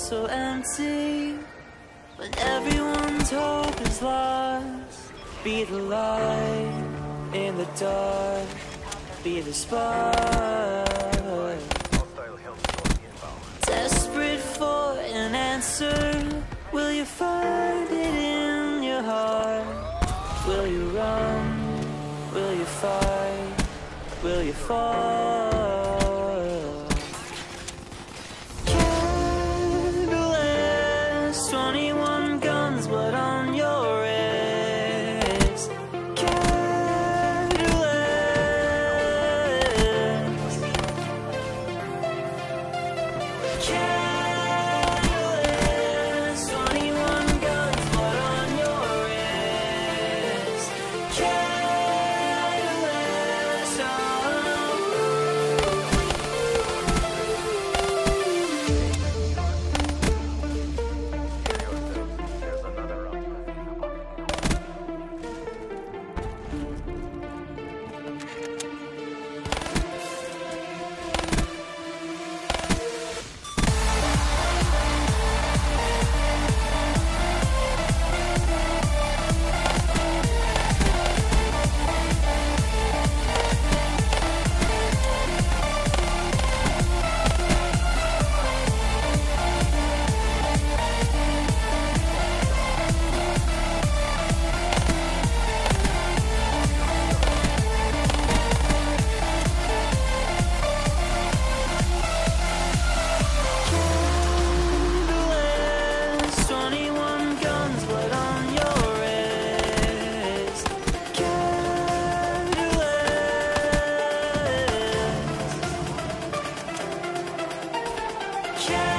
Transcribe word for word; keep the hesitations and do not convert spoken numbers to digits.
so empty when everyone's hope is lost. Be the light in the dark, be the spark. Desperate for an answer, will you find it in your heart? Will you run? Will you fight? Will you fall? Candleless, twenty-one guns, blood on your wrist. Candleless, candleless, twenty-one guns, blood on your wrist. Candleless, oh. Yeah.